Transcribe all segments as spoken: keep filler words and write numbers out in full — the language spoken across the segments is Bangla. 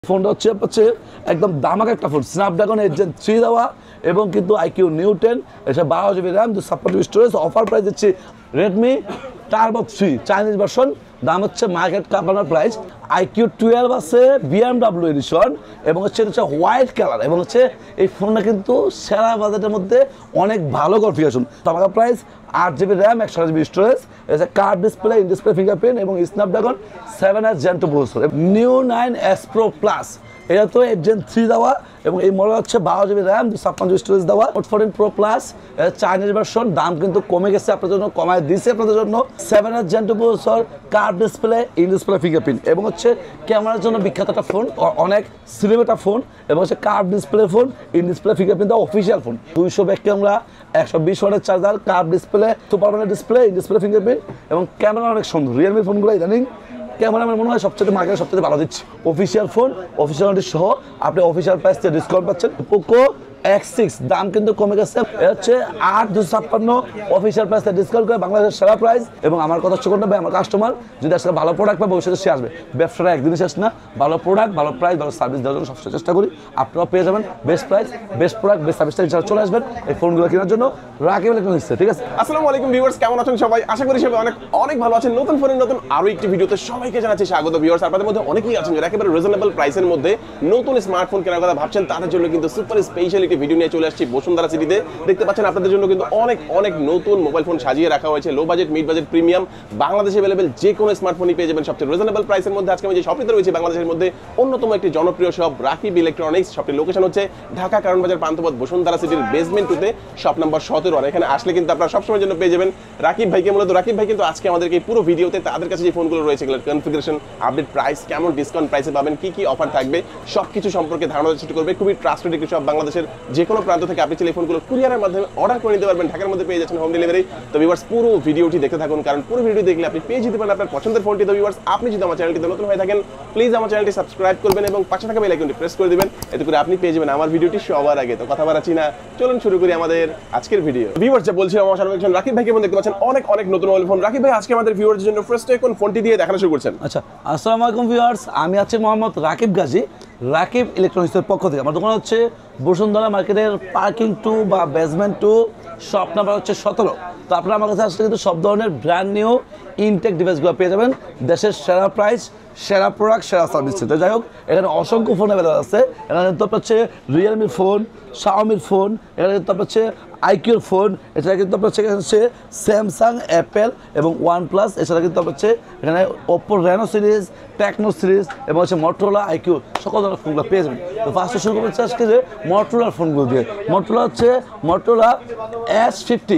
ফোনটা হচ্ছে হচ্ছে একদম দামাকা একটা phone, Snapdragon eight Gen three দেওয়া এবং কিন্তু আইকিউ নিউ টেন, এটা বারো জিবি র্যাম, দুশো ছাপ্পান্ন জিবি স্টোরেজ। অফার প্রাইস দিচ্ছি Redmi turbo three Chinese version, দাম হচ্ছে মার্কেট কাপানোর প্রাইস। আইকিউ টুয়েলভ আছে বিএমডাব্লিউ এডিশন এবং হচ্ছে হচ্ছে হোয়াইট কালার এবং হচ্ছে এই ফোনটা কিন্তু সেরা বাজেটের মধ্যে অনেক ভালো কনফিগারেশন। দামাকা প্রাইস, আট জিবি র্যাম, একশো জিবি স্টোরেজ, এটা curved display, in display fingerprint এবং Snapdragon seven S gen two processor. Neo nine S pro plus, এটা তো এইট জেন থ্রি দেওয়া এবং এই মডেল হচ্ছে বারো জিবি র্যাম, দুশো ছাপ্পান্ন জিবি স্টোরেজ দেওয়া। নোট ফোরটিন প্রো প্লাস, এটা চাইনিজ ভার্সন, দাম কিন্তু কমে গেছে আপনাদের জন্য, কমায় দিয়েছে আপনাদের জন্য। Seven S gen two processor, curved display, in display fingerprint এবং হচ্ছে ক্যামেরার জন্য বিখ্যাত একটা ফোন, অনেক স্লিম একটা ফোন এবং হচ্ছে curved display phone, in display fingerprint official phone. দুইশো ব্যাক ক্যামেরা, একশো বিশ ওয়াটের charger, curved display, super display, in display fingerprint এবং ক্যামেরা অনেক সুন্দর। রিয়েলমি ফোনগুলো ইদানিং ক্যামেরা আমার মনে হয় সবচেয়ে মার্কেটে সবচেয়ে ভালো দিচ্ছে। অফিসিয়াল ফোন, অফিসিয়াল সহ আপনি অফিসিয়াল প্রাইস থেকে ডিসকাউন্ট পাচ্ছেন। পোকো এক্স সিক্স দাম কিন্তু কমে গেছে, এটা হচ্ছে আট দুশো ছাপ্পান্ন, অফিসিয়াল প্রাইস থেকে ডিসকাউন্ট করে বাংলাদেশের সেরা প্রাইস। এবং আমার কথা হচ্ছে কোনটা ভাই, আমার কাস্টমার যদি আসলে ভালো প্রোডাক্ট পায় ভবিষ্যতে সে আসবে। ব্যবসাটা একদিনই শেষ না, ভালো প্রোডাক্ট, ভালো প্রাইস, ভালো সার্ভিস দেওয়ার জন্য সবসময় চেষ্টা করি। আপনারাও পেয়ে যাবেন best price, best product, best সার্ভিসটা ইনশাআল্লাহ চলে আসবেন এই ফোনগুলো কেনার জন্য। রাকিব ইলেকট্রনিক্স, ঠিক আছে? আসসালামু আলাইকুম ভিউয়ার্স, কেমন আছেন সবাই? আশা করি সবাই অনেক অনেক ভালো আছেন। নতুন ফোনের নতুন আরো একটি ভিডিওতে সবাইকে জানাচ্ছি স্বাগত ভিউয়ার্স। আপনাদের মধ্যে অনেকেই আছেন যারা একেবারে রিজনেবল প্রাইসের মধ্যে নতুন স্মার্টফোন কেনার কথা ভাবছেন, তাদের জন্য কিন্তু সুপার স্পেশাল একটি ভিডিও নিয়ে চলে আসছি বসুন্ধরা সিটিতে। দেখতে পাচ্ছেন আপনাদের জন্য কিন্তু অনেক অনেক নতুন মোবাইল ফোন সাজিয়ে রাখা হয়েছে। Low budget, mid budget, premium, বাংলাদেশে অ্যাভেলেবেল যে কোনো স্মার্টফোনই পেয়ে যাবেন সবচেয়ে রিজনেবল প্রাইসের মধ্যে। আজকে আমি যে শপটিতে রয়েছে বাংলাদেশের মধ্যে অন্যতম একটি জনপ্রিয় শপ রাকিব ইলেকট্রনিক্স। শপটির লোকেশন হচ্ছে ঢাকা কারণ বাজার পান্থপথ বসুন্ধরা সিটির বেসমেন্ট টুতে, শপ নাম্বার সতেরো। আর এখানে আসলে কিন্তু আপনারা সবসময়ের জন্য পেয়ে যাবেন রাকিব ভাইকে। মূলত রাকিব ভাই কিন্তু আজকে আমাদেরকে পুরো ভিডিওতে তাদের কাছে যে ফোনগুলো রয়েছে এগুলোর কনফিগারেশন, আপডেট প্রাইস, কেমন ডিসকাউন্ট প্রাইসে পাবেন, কি কি অফার থাকবে, সবকিছু সম্পর্কে ধারণা দেওয়ার চেষ্টা করবে। খুবই ট্রাস্টেড একটি শপ, বাংলাদেশের যে কোনো প্রান্ত থেকে আপনি চাইলে ফোনগুলো কুরিয়ারের মাধ্যমে অর্ডার করে নিতে পারবেন। ঢাকার মধ্যে পেয়ে যাচ্ছেন হোম ডেলিভারি। তো ভিউয়ার্স পুরো ভিডিওটি দেখতে থাকুন, কারণ পুরো ভিডিও দেখলে আপনি পেয়ে যেতে পারেন আপনার পছন্দের ফোনটি। তো ভিউয়ার্স আপনি যদি আমার চ্যানেলটিতে নতুন হয়ে থাকেন প্লিজ আমার চ্যানেলটি সাবস্ক্রাইব করবেন এবং পাশে থাকা বেল আইকনটি প্রেস করে দিবেন, এতে করে আপনি পেয়ে যাবেন আমার ভিডিওটি সবার আগে। তো কথা বাড়াচ্ছি না, চলুন শুরু করি আমাদের আজকের ভিডিও। ভিউয়ার্স যে বলছিলাম আমার সামনে একজন রাকিব ভাইকে দেখতে পাচ্ছেন, অনেক অনেক নতুন মোবাইল ফোন। রাকিব ভাই আজকে আমাদের ভিউয়ারদের জন্য ফার্স্ট কোন ফোনটি দিয়ে দেখানো শুরু করছেন? আচ্ছা, আসসালামু আলাইকুম ভিউয়ার্স, আমি আছি মোহাম্মদ রাকিব গাজী, রাকিব ইলেকট্রনিক্সের পক্ষ থেকে। আমার দোকান হচ্ছে বসুন্ধরা মার্কেটের পার্কিং টু বা বেসমেন্ট টু, শপ নাম্বার হচ্ছে সতেরো। তো আপনারা আমার কাছে আসলে কিন্তু সব ধরনের ব্র্যান্ড নিউ ইনটেক ডিভাইসগুলো পেয়ে যাবেন, দেশের সেরা প্রাইস, সেরা প্রোডাক্ট, সেরা সার্ভিস। তো যাই হোক, এখানে অসংখ্য ফোন অ্যাভেলেবল আছে। এখানে কিন্তু আপনার হচ্ছে রিয়েলমির ফোন, শাওমির ফোন, এখানে কিন্তু আপনার হচ্ছে আইকিউর ফোন, এছাড়া কিন্তু আপনার হচ্ছে স্যামসাং, অ্যাপেল এবং ওয়ান প্লাস। এছাড়া কিন্তু আপনার হচ্ছে এখানে Oppo Reno series, Tecno series এবং হচ্ছে মটোরোলা, আইকিউ, সকল ধরনের ফোনগুলো পেয়ে যাবেন। তো ফার্স্টে শুরু করতে আজকে যে মটোরোলার ফোনগুলো দিয়ে। মটোরোলা হচ্ছে মটোরোলা এস ফিফটি,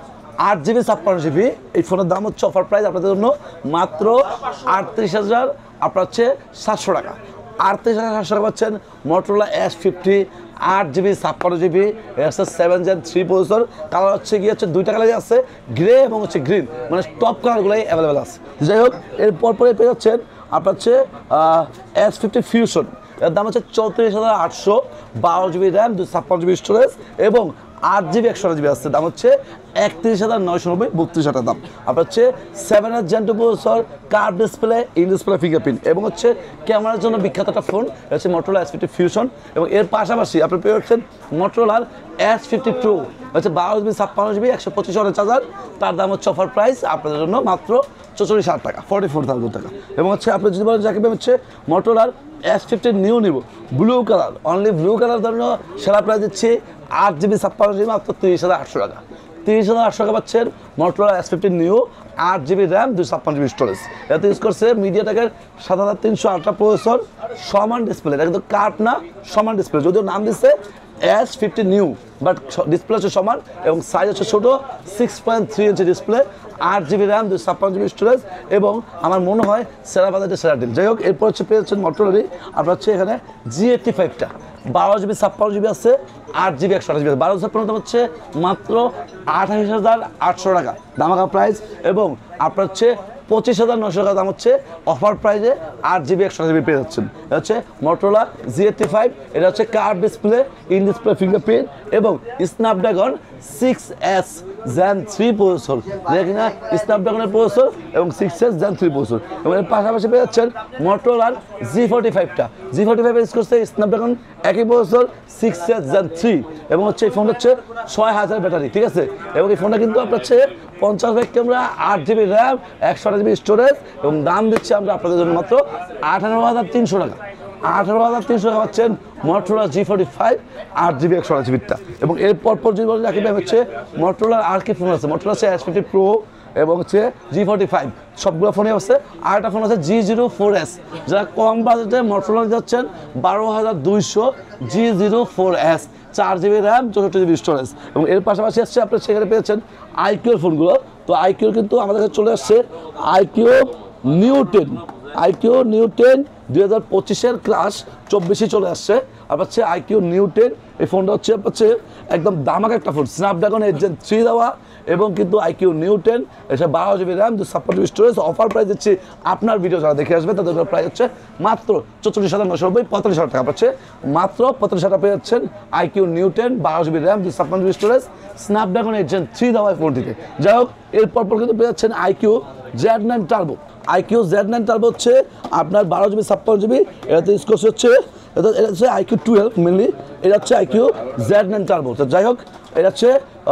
আট জিবি ছাপ্পান্ন জিবি। এই ফোনের দাম হচ্ছে অফার প্রাইস আপনাদের জন্য মাত্র আটত্রিশ হাজার আপনার হচ্ছে সাতশো টাকা। আটত্রিশ হাজার সাতশো টাকা পাচ্ছেন মটোরোলা এস ফিফটি, আট জিবি ছাপ্পান্ন জিবি, হচ্ছে seven gen three processor. Colour হচ্ছে গিয়ে হচ্ছে দুইটা কালারই আছে, গ্রে এবং হচ্ছে গ্রিন, মানে টপ কালারগুলোই অ্যাভেলেবেল আছে। যাই হোক, এর পরপরে পেয়ে যাচ্ছেন আপনার হচ্ছে এস ফিফটি ফিউশন, এর দাম হচ্ছে চৌত্রিশ হাজার আটশো, বারো জিবি র্যাম, দুশো ছাপ্পান্ন জিবি স্টোরেজ এবং আট জিবি একশো জিবি আসছে, দাম হচ্ছে একত্রিশ হাজার নয়শো নব্বই, বত্রিশ হাজার দাম। আপনার হচ্ছে seven S gen two processor, curved display, in display fingerprint এবং হচ্ছে ক্যামেরার জন্য বিখ্যাত একটা ফোন, হচ্ছে মটোরোলা এস ফিফটি ফিউশন। এবং এর পাশাপাশি আপনি পেয়ে যাচ্ছেন মটোরোলার এস ফিফটি প্রো, হচ্ছে বারো জিবি ছাপ্পান্ন জিবি, একশো পঁচিশ ওয়াটের চার্জার, তার দাম হচ্ছে অফার প্রাইস আপনাদের জন্য মাত্র চৌচল্লিশ হাজার টাকা, ফর্টি ফোর থাউজেন্ড টাকা। এবং হচ্ছে আপনি যদি বলেন যাকে হচ্ছে মটোরোলার এস ফিফটি নিউ নিব, blue colour, only blue colour জন্য সেরা প্রাইস দিচ্ছি আট জিবি ছাপ্পান্ন জিবি মাত্র তিরিশ হাজার আটশো টাকা। তিরিশ হাজার আটশো টাকা পাচ্ছেন মটোরোলা এস ফিফটি নিউ, আট জিবি র্যাম, দুশো ছাপ্পান্ন জিবি স্টোরেজ। এতে ইউজ করছে মিডিয়াটেকের সাত হাজার তিনশো আল্ট্রা প্রসেসর, সমান ডিসপ্লে, এটা কিন্তু কার্ভ না, সমান ডিসপ্লে, যদিও নাম দিচ্ছে S fifty Neo but display হচ্ছে সমান এবং সাইজ হচ্ছে ছোটো, সিক্স পয়েন্ট থ্রি ইঞ্চি ডিসপ্লে, আট জিবি র্যাম, দুশো ছাপ্পান্ন জিবি স্টোরেজ এবং আমার মনে হয় সেরা বাজারের সেরা ডিল। যাই হোক, এরপর হচ্ছে পেয়ে যাচ্ছেন মটোরোলারই আপনার হচ্ছে এখানে জি এইটটি ফাইভটা, বারো জিবি ছাপ্পান্ন জিবি আছে, আট জিবি একশো আঠাশ জিবি, বারো ছাপ্পান্ন দাম হচ্ছে মাত্র আঠাশ হাজার আটশো টাকা দামাকা প্রাইস। এবং আপনার হচ্ছে পঁচিশ হাজার নশো টাকা দাম হচ্ছে অফার প্রাইজে আট জিবি একশো জিবি পেয়ে যাচ্ছেন। এটা হচ্ছে মটোরোলা জি এইটটি ফাইভ, এটা হচ্ছে curve display, in display fingerprint এবং Snapdragon six S gen three processor, যেটা কিনা স্ন্যাপড্রাগনের প্রসেসর এবং six S gen three processor. এবং এর পাশাপাশি পেয়ে যাচ্ছেন মোটরোলার জি ফোর্টি ফাইভটা জি ফোর্টি ফাইভ ইউজ করছে স্ন্যাপড্রাগন একই processor six S gen three, এবং হচ্ছে এই ফোনটা হচ্ছে ছয় হাজার ব্যাটারি, ঠিক আছে। এবং এই ফোনটা কিন্তু আপনার হচ্ছে পঞ্চাশ ব্যাক ক্যামেরা, আট জিবি র্যাম, একশো আট জিবি স্টোরেজ, এবং দাম দিচ্ছে আমরা আপনাদের জন্য মাত্র আঠারো হাজার তিনশো টাকা। আঠারো হাজার তিনশো টাকা পাচ্ছেন মোটরোলা জি ফোর্টি ফাইভ আট জিবি একশো আট জিবিটা। এবং এর পরপর যদি বলেন রাখি হচ্ছে মোটরোলার আর কি ফোন আছে, মোটরোলা হচ্ছে এস ফিফটি প্রো এবং হচ্ছে জি ফোর্টি ফাইভ সবগুলো ফোনে আছে। আর একটা ফোন আছে জি জিরো ফোর এস, যারা কম বাজেটে মোটরোলা যাচ্ছেন বারো হাজার দুইশো জি জিরো ফোর এস, চার জিবি র্যাম, চৌষট্টি জিবি স্টোরেজ। এবং এর পাশাপাশি আসছে আপনার সেখানে পেয়েছেন আইকিউর ফোনগুলো। তো আইকিউর কিন্তু আমাদের কাছে চলে আসছে iQOO Neo ten, iQOO Neo ten দুই হাজার পঁচিশের ক্লাস চব্বিশে চলে আসছে। আর হচ্ছে আইকিউ নিউ টেন, এই ফোনটা হচ্ছে হচ্ছে একদম দামাকা একটা phone, Snapdragon eight Gen three দেওয়া, এবং কিন্তু আইকিউ নিউ টেন, এটা বারো জিবি র্যাম, দু ছাপ্পান্ন জিবি স্টোরেজ। অফার প্রাইস দিচ্ছি আপনার ভিডিও যারা দেখে আসবে তাদের প্রাইস হচ্ছে মাত্র চৌচল্লিশ হাজার নশো নব্বই, পঁয়তাল্লিশ হাজার টাকা পাচ্ছে, মাত্র পঁয়তাল্লিশ হাজার পেয়ে যাচ্ছেন আইকিউ নিউ টেন, বারো জিবি র্যাম, দু ছাপ্পান্ন GB storage, Snapdragon eight Gen three দেওয়া ফোনটিতে। যাই হোক, এরপর পর কিন্তু পেয়ে যাচ্ছেন iQOO Z nine Turbo. IQOO Z nine Turbo হচ্ছে আপনার বারো জিবি ছাপ্পান্ন জিবি, এটাতে ইউজ করছে হচ্ছে এটা এটা হচ্ছে আইকিউ টুয়েলভ মেনলি, এটা হচ্ছে আইকিউ জেড নাইন টার্বো। তো যাই হোক, এটা হচ্ছে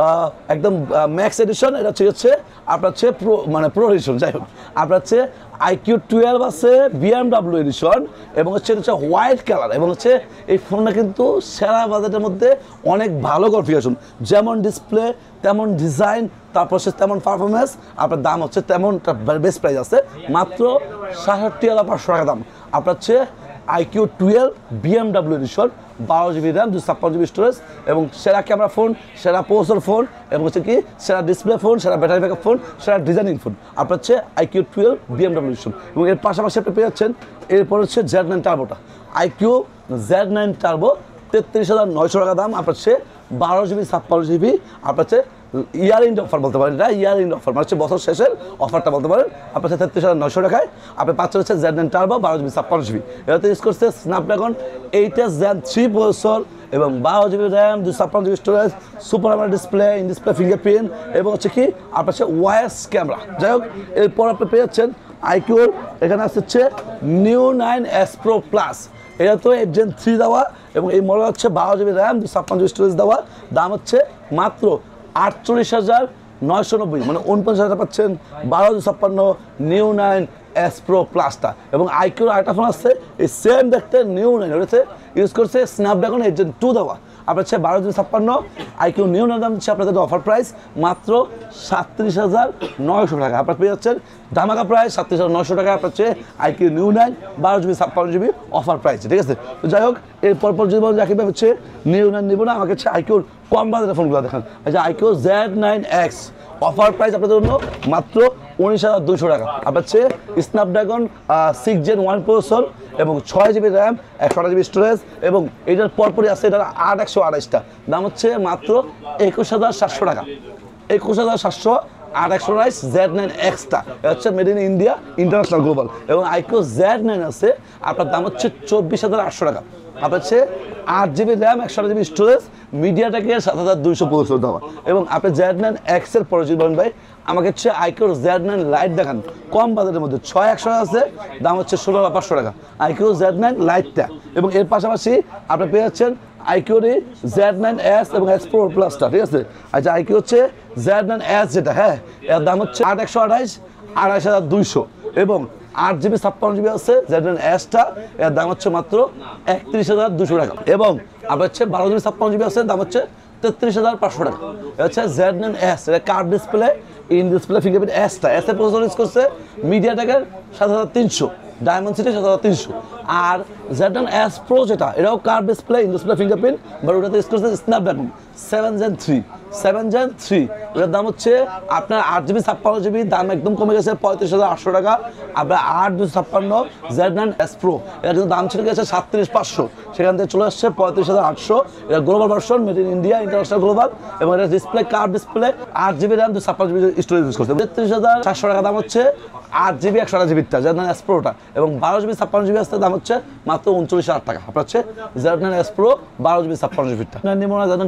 একদম ম্যাক্স এডিশন, এটা হচ্ছে হচ্ছে আপনার হচ্ছে প্রো মানে প্রো এডিশন। যাই হোক, আপনার হচ্ছে আইকিউ টুয়েলভ আছে বিএমডাব্লিউ এডিশন, এবং হচ্ছে এটা হচ্ছে হোয়াইট কালার, এবং হচ্ছে এই ফোনটা কিন্তু সেরা বাজেটের মধ্যে অনেক ভালো কনফিগারেশন, যেমন ডিসপ্লে তেমন ডিজাইন, তারপর সে তেমন পারফরমেন্স, আপনার দাম হচ্ছে তেমন বেস্ট প্রাইস আছে মাত্র সাতষট্টি হাজার পাঁচশো টাকা দাম। আপনার হচ্ছে আইকিউ টুয়েলভ বিএমডাব্লিউ এডিশন, বারো জিবি র্যাম, দুশো ছাপ্পান্ন জিবি স্টোরেজ, এবং সেরা ক্যামেরা ফোন, সেরা প্রসেসর ফোন, এবং হচ্ছে কি সেরা ডিসপ্লে ফোন, সেরা ব্যাটারি ব্যাকআপ ফোন, সেরা ডিজাইনিং ফোন, আপনার হচ্ছে আইকিউ টুয়েলভ বিএমডাব্লিউ এডিশন। এবং এর পাশাপাশি আপনি পেয়ে যাচ্ছেন এরপর হচ্ছে জেড নাইন টার্বোটা, আইকিউ জেড নাইন টার্বো, তেত্রিশ হাজার নয়শো টাকা দাম। আপনার হচ্ছে বারো জিবি ছাপ্পান্ন জিবি, আপনার হচ্ছে ইয়ার ইন্ড অফার বলতে পারেন, এটা ইয়ার ইন্ড অফার মানে হচ্ছে বছর শেষের অফারটা বলতে পারেন। আপনার হচ্ছে তেত্রিশ হাজার নয়শো টাকায় আপনি পাচ্ছেন হচ্ছে জেড নাইন টার্বো, বারো জিবি ছাপ্পান্ন জিবি, এটাতে ইউজ করছে Snapdragon eight S gen three processor, এবং বারো জিবি র্যাম, দুশো ছাপ্পান্ন GB storage, super AMOLED display, in display fingerprint, এবং হচ্ছে কি আপনার হচ্ছে ওয়াইস ক্যামেরা। যাই হোক, এরপর আপনি পেয়ে যাচ্ছেন আইকিউর এখানে আসছে হচ্ছে Neo nine S pro plus, এটা তো এইট জেন থ্রি দেওয়া, এবং এই মডেল হচ্ছে বারো জিবি র্যাম, দুশো ছাপ্পান্ন জিবি স্টোরেজ দেওয়া, দাম হচ্ছে মাত্র আটচল্লিশ হাজার নয়শো নব্বই, মানে উনপঞ্চাশ হাজার পাচ্ছেন বারো দুশো ছাপ্পান্ন নিউ নাইন এস প্রো প্লাসটা। এবং আইকিউর আরেকটা ফোন আসছে এই সেম দেখতে নিউ নাইন, ওটাতে ইউজ করছে স্ন্যাপড্রাগন এইট জেন টু দেওয়া, আপনার হচ্ছে বারো দুশো ছাপ্পান্ন আইকিউ নিউ নাইন দাম হচ্ছে আপনাদের অফার প্রাইস মাত্র সাতত্রিশ হাজার নয়শো টাকা। আপনার পেয়ে যাচ্ছেন ধামাকা প্রাইস সাতত্রিশ হাজার নয়শো টাকা, আপনার হচ্ছে আইকিউ নিউ নাইন বারো জিবি ছাপ্পান্ন জিবি অফার প্রাইস, ঠিক আছে। তো যাই হোক, এর পরপর যদি বলেন রাখি হচ্ছে নিউ নাইন নিব না, আমাকে হচ্ছে আইকিউর কম বাজারের ফোনগুলো দেখান। আচ্ছা, iQOO Z nine X offer price আপনাদের জন্য মাত্র উনিশ হাজার দুশো টাকা। আপনার হচ্ছে Snapdragon six gen one processor, এবং ছয় জিবি র্যাম, একশো আট জিবি স্টোরেজ, এবং এটার পরপরই আছে এটার আট একশো আঠাশটা, দাম হচ্ছে মাত্র একুশ হাজার সাতশো টাকা, একুশ হাজার সাতশো আট একশো আঠাশ জেড নাইন এক্সটা, এটা হচ্ছে made in India international global. এবং আইকিউ জেড নাইন আছে আপনার দাম হচ্ছে চব্বিশ হাজার আটশো টাকা, আপনার হচ্ছে আট জিবি র্যাম, একশো আট জিবি স্টোরেজ, মিডিয়াটেকের সাত হাজার দুইশো প্রসেসর দেওয়া। এবং আপনি জেড নাইন এক্সের পরে যদি বলেন ভাই আমাকে হচ্ছে আইকিউর জেড নাইন লাইট দেখান, কম বাজারের মধ্যে ছয় একশো আছে, দাম হচ্ছে ষোলো হাজার পাঁচশো টাকা আইকিউ জেড নাইন লাইটটা। এবং এর পাশাপাশি আপনি পেয়ে যাচ্ছেন আইকিউর জেড নাইন এস এবং এস প্রো প্লাসটা, ঠিক আছে। আচ্ছা, আইকিউ হচ্ছে জেড নাইন এস যেটা, হ্যাঁ, এর দাম হচ্ছে আট একশো আঠাইশ আড়াইশ হাজার দুইশো, এবং আট জিবি ছাপ্পান্ন জিবি আছে জেড নাইন এসটা, এর দাম হচ্ছে মাত্র একত্রিশ হাজার দুশো টাকা। এবং আপনার হচ্ছে বারো জিবি ছাপ্পান্ন জিবি আছে, দাম হচ্ছে তেত্রিশ হাজার পাঁচশো টাকা। এটা হচ্ছে জেড নাইন এস, এটা curve display, in display fingerprint এসটা, এস এর প্রসেসর ইউজ করছে মিডিয়াটেকের সাত হাজার তিনশো, ডায়মন্ড সিটি সাত হাজার তিনশো। আর জেড নাইন এস প্রো যেটা, এটাও curve display, in display fingerprint, but ওটাতে ইউজ করছে Snapdragon seven gen three, seven gen three, এটার দাম হচ্ছে আপনার আট জিবি ছাপ্পান্ন জিবি, দাম একদম কমে গেছে পঁয়ত্রিশ হাজার আটশো টাকা। আপনার আট দুশো ছাপ্পান্ন জেড নাইন এস প্রো, এটা কিন্তু দাম ছিল গেছে সাতত্রিশ পাঁচশো, সেখান থেকে চলে আসছে পঁয়ত্রিশ হাজার আটশো। এটা global version, made in India international global, এবং এটা ডিসপ্লে কার্ভ ডিসপ্লে, আট জিবি র্যাম, দুশো ছাপ্পান্ন জিবি স্টোরেজ ইউজ করছে। তেত্রিশ হাজার চারশো টাকা দাম হচ্ছে আট জিবি একশো আট জিবিটা জেড নাইন এস প্রোটা, এবং বারো জিবি ছাপ্পান্ন জিবি আসতে দাম হচ্ছে মাত্র উনচল্লিশ হাজার টাকা। আপনার হচ্ছে জেড নাইন এস প্রো বারো জিবি ছাপ্পান্ন জিবিটা নিব না, জেড নাইন টার্বো নিব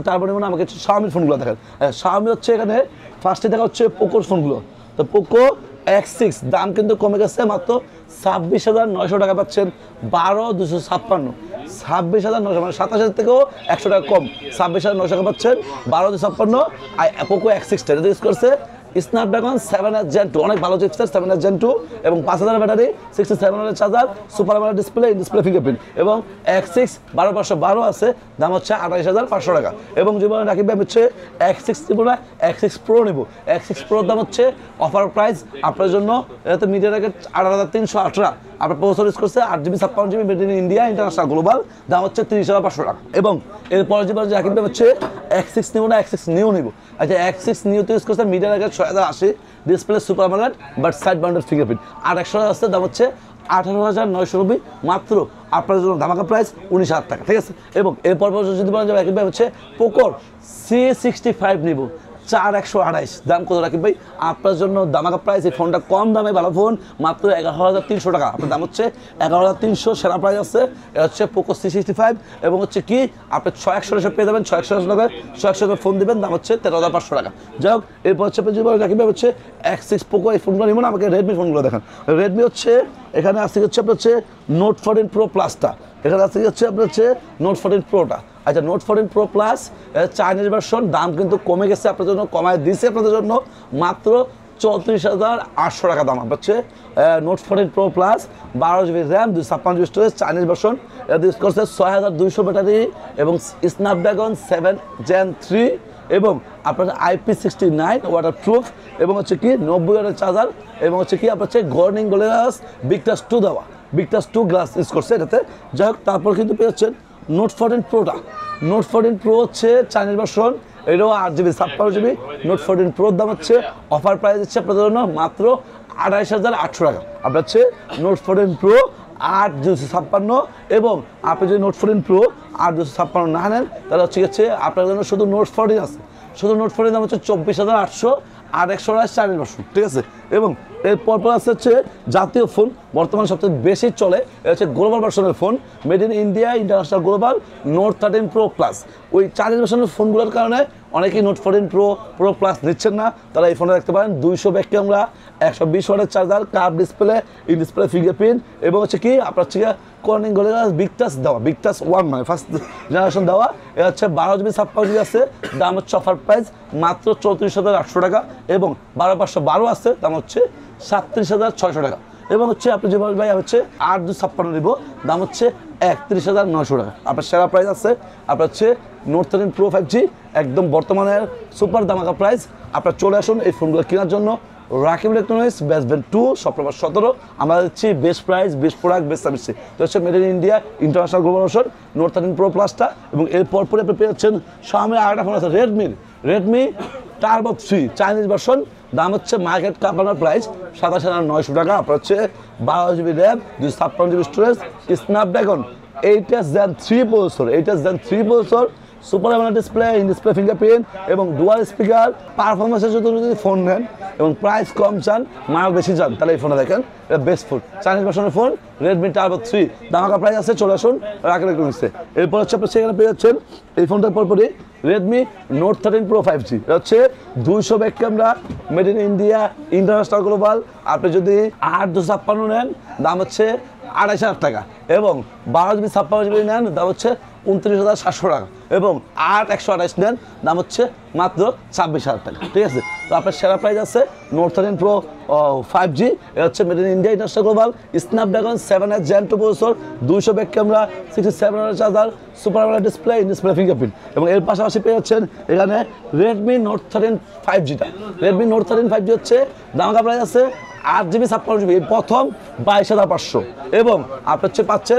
না আমাকে শাওমির ফোনগুলো দেখেন। শাওমি হচ্ছে এখানে ফার্স্টে দেখা হচ্ছে পোকোর ফোনগুলো। তো পোকো এক্স সিক্স দাম কিন্তু কমে গেছে, মাত্র ছাব্বিশ হাজার নয়শো টাকা পাচ্ছেন, বারো দুশো ছাপ্পান্ন ছাব্বিশ হাজার নয়শো মানে সাতাশ হাজার থেকেও একশো টাকা কম, ছাব্বিশ হাজার নয়শো টাকা পাচ্ছেন, বারো দুশো ছাপ্পান্ন। আর পোকো এক্স সিক্সটা এটা ইউজ করছে Snapdragon seven S gen two, অনেক ভালো chipset seven S gen two এবং পাঁচ হাজার battery, sixty seven hundred charger, super AMOLED display, display fingerprint এবং এক্স সিক্স বারো পাঁচশো বারো আছে, দাম হচ্ছে আঠাইশ হাজার পাঁচশো টাকা। এবং যেমন রাকিব ভাই হচ্ছে এক্স সিক্স নেব না, এক্স সিক্স প্রো নেব, এক্স সিক্স প্রোর দাম হচ্ছে অফার প্রাইস আপনার জন্য এটাতে মিডিয়া র্যাকেট আট হাজার তিনশো আঠারো, আপনার প্রসেসর ইউজ করছে আট জিবি ছাপ্পান্ন GB made in India international global, দাম হচ্ছে তিরিশ হাজার পাঁচশো টাকা। এবং এরপরে যে রাকিব ভাই হচ্ছে এক্স সিক্স নেব না, এক্স সিক্স নিউ নেব। আচ্ছা এক্স সিক্স নিউতে ইউজ করছে মিডিয়া র্যাকেট ছয় হাজার আশি, display super AMOLED but side mounted fingerprint, আর একশো আসছে, দাম হচ্ছে আঠারো হাজার নয়শো নব্বই, মাত্র আপনার জন্য ধামাকা প্রাইস উনিশ হাজার টাকা, ঠিক আছে। এবং এরপর যদি বলা যাবে রাকিব ভাই হচ্ছে পোকোর সি সিক্সটি ফাইভ নিব, চার একশো আড়াইশ, দাম কত রাকিব ভাই? আপনার জন্য দামাকা প্রাইস, এই ফোনটা কম দামে ভালো ফোন, মাত্র এগারো হাজার তিনশো টাকা, আপনার দাম হচ্ছে এগারো হাজার তিনশো, সেরা প্রাইস আছে। এটা হচ্ছে পোকো সি সিক্সটি ফাইভ এবং হচ্ছে কি আপনি ছয় একশো টাকা পেয়ে যাবেন, ছয় একশো টাকা ছয় একশো টাকা ফোন দেবেন, দাম হচ্ছে তেরো হাজার পাঁচশো টাকা। যাই হোক এরপর হচ্ছে রাকিব ভাই হচ্ছে এক্স সিক্স পোকো, এই ফোনগুলো নিব না, আমাকে রেডমি ফোনগুলো দেখান। রেডমি হচ্ছে এখানে আসছে হচ্ছে আপনার হচ্ছে নোট ফোরটিন প্রো প্লাসটা, এখানে আসছে হচ্ছে আপনার হচ্ছে নোট ফোরটিন প্রোটা। আচ্ছা note fourteen pro plus Chinese version, দাম কিন্তু কমে গেছে আপনাদের জন্য, কমায় দিয়েছে আপনাদের জন্য, মাত্র চৌত্রিশ হাজার আটশো টাকা দাম হচ্ছে নোট ফোরটিন প্রো প্লাস, বারো জিবি র্যাম, দুই ছাপ্পান্ন জিবি স্টোরেজ, চাইনিজ ভার্সন, এটা ইউজ করছে ছয় হাজার দুইশো ব্যাটারি এবং স্ন্যাপড্রাগন সেভেন জেন থ্রি এবং আপনার IP sixty nine waterproof এবং হচ্ছে কি নব্বই ওয়াটের চার্জার এবং হচ্ছে কি আপনার হচ্ছে গর্নিং গ্লাস বিগটাস টু দেওয়া, বিগটাস টু গ্লাস ইউজ করছে এটাতে। যাই হোক তারপর কিন্তু পেয়েছেন নোট ফোরটিন প্রোটা, নোট ফোরটিন প্রো হচ্ছে চাইনিজ ভার্সন, এটাও আট জিবি ছাপ্পান্ন জিবি, নোট ফোরটিন প্রোর দাম হচ্ছে অফার প্রাইস হচ্ছে আপনাদের জন্য মাত্র আড়াইশ হাজার আটশো টাকা। আপনার হচ্ছে নোট ফোরটিন প্রো আট দুশো ছাপ্পান্ন এবং আপনি যদি নোট ফোরটিন প্রো আট দুশো ছাপ্পান্ন না নেন তাহলে হচ্ছে হচ্ছে আপনার জন্য শুধু নোট ফোরটিন আছে, শুধু নোট ফোরটিন দাম হচ্ছে চব্বিশ হাজার আটশো আর একশো আড়াইশ চাইনিজ ভার্সন, ঠিক আছে। এবং এর পরপর আছে হচ্ছে জাতীয় ফোন, বর্তমানে সবচেয়ে বেশি চলে, এটা হচ্ছে গ্লোবাল ভার্সনের phone, made in India international global, note thirteen pro plus. ওই চাইনিজ ভার্সনের ফোনগুলোর কারণে অনেকেই note fourteen pro pro plus নিচ্ছেন না, তারা এই ফোনে দেখতে পারেন দুইশো ব্যাক ক্যামেরা, একশো বিশ ওয়াটের charger, curve display, in display fingerprint এবং হচ্ছে কি আপনার হচ্ছে কর্নিং গ্লাস বিগ টাচ দেওয়া, বিগ টাচ ওয়ান মানে ফার্স্ট জেনারেশন দেওয়া, এটা হচ্ছে বারো জিবি ছাপ্পান্ন জিবি আছে, দাম হচ্ছে অফার প্রাইস মাত্র চৌত্রিশ হাজার আটশো টাকা এবং বারো পাঁচশো বারো আছে, দাম হচ্ছে সাতত্রিশ হাজার ছয়শো টাকা। এবং হচ্ছে আপনি যে ভাই হচ্ছে আট দুই ছাপ্পান্ন নিব, দাম হচ্ছে একত্রিশ হাজার নয়শো টাকা, আপনার সেরা প্রাইস আছে। আপনার হচ্ছে note thirteen pro five G একদম বর্তমানের সুপার দামাকা প্রাইস, আপনার চলে আসুন এই ফোনগুলো কেনার জন্য। রাকিব ইলেকট্রনিক্স বেস্ট ভ্যান টু সব নম্বর সতেরো, আমরা দিচ্ছি best price, best product, best service. তো হচ্ছে made in India international global version note thirteen pro প্লাসটা এবং এরপর পরে আপনি পেয়েছেন শাওমি আরেকটা ফোন আছে রেডমির, Redmi turbo three Chinese version, দাম হচ্ছে মার্কেট কাপানোর প্রাইস সাতাশ হাজার নয়শো টাকা। আপনার হচ্ছে বারো জিবি র্যাম, দুই ছাপ্পান্ন GB storage, Snapdragon eight S gen three processor, eight S gen three processor, super AMOLED display, in display fingerprint এবং ডুয়াল স্পিকার। পারফরমেন্সের জন্য যদি ফোন নেন এবং প্রাইস কম চান, মাল বেশি চান, তাহলে এই ফোনটা দেখেন, এটা বেস্ট ফোন, চাইনিজ ভার্সনের ফোন রেডমি টার্বো থ্রি, দামাকা প্রাইস আছে, চলে আসুন রাকিব ইলেকট্রনিক্সে। এরপর হচ্ছে আপনি সেখানে পেয়ে যাচ্ছেন এই ফোনটার পরপরই Redmi note thirteen pro five G, এটা হচ্ছে দুইশো back camera, made in India international global, আপনি যদি আট দুশো ছাপ্পান্ন নেন দাম হচ্ছে আড়াইশ হাজার টাকা এবং বারো জিবি ছাপ্পান্ন জিবি নেন দাম হচ্ছে উনত্রিশ হাজার সাতশো টাকা এবং আট একশো আঠাইশ নেন দাম হচ্ছে মাত্র ছাব্বিশ হাজার টাকা, ঠিক আছে। তো আপনার সেরা প্রাইস আছে note thirteen pro five G, এটা হচ্ছে made in India international global, Snapdragon seven S gen two processor, দুইশো back camera, sixty seven hundred charger, super AMOLED display, in display fingerprint এবং এর পাশাপাশি পেয়ে যাচ্ছেন এখানে রেডমি নোট থার্টিন ফাইভ জিটা, Redmi note thirteen five G হচ্ছে দামাকা প্রাইস আছে আট জিবি ছাপ্পান্ন জিবি, প্রথম বাইশ হাজার পাঁচশো এবং আপনি হচ্ছে পাচ্ছেন